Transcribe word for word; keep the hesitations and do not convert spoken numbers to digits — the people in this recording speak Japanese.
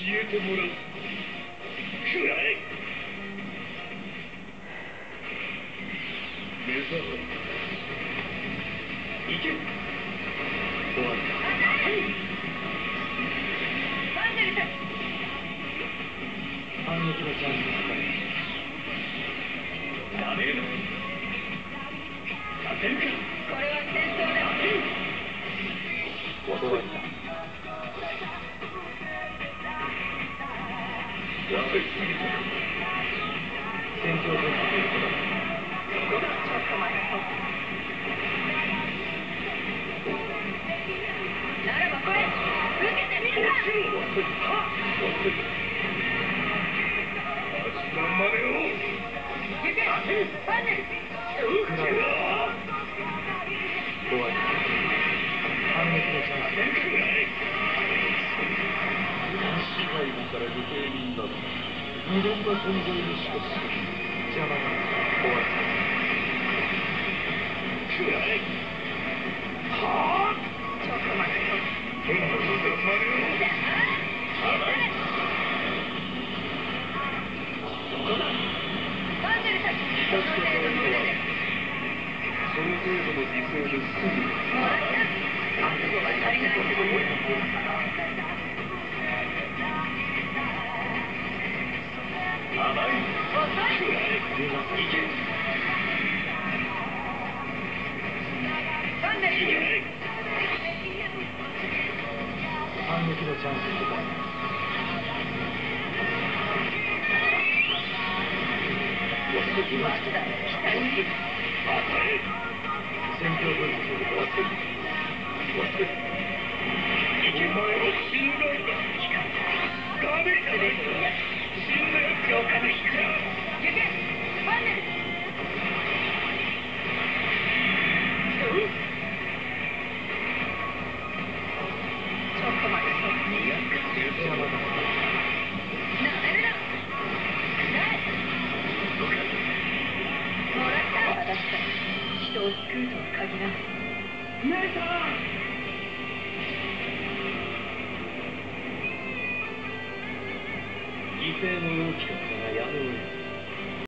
えてもらう。くらえ。目障りだ。行け。終わった。 ワンデルたち。 反撃のチャンスだ。ダメだ。させるか。 これは戦争だ。 終わった。やりすぎた。戦況分析を行う。そこだ。 ちょっと待とう。ならばこれ受けてみるか。 落ちろ。遅い。はっ。遅い。足の真似を。 行け。ワンデル。 くらえ。終わった。反撃のチャンス。くらえ。支配部からご平民など無言な存在にしかする。邪魔だ。終わった。くらえ。はあ。 ちょっと待とう。 変な真似を。甘い。そこだ。 ワンデルたち。その程度の腕で。 その程度の犠牲ですぐに。 もらった。覚悟が足りない。 甘い。 遅い。 逃がさいけ。 ワンデル。 反撃のチャンスを答えます。 待った。期待に。 戦況分析を行う。お前は死んだんだ。ダメじゃないか。死んだやつが出てきちゃう。 行け。ワンデル。ちょっと待とう。 やっか邪魔だ。 なめるな。ない。もらった。私たち人を救うとは限らない。 姉さん。犠牲も大きかったがやろうよ。